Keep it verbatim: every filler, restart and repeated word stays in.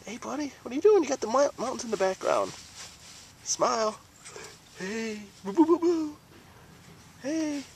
Hey, buddy, what are you doing? You got the mountains in the background. Smile. Hey, boo boo boo boo. Hey.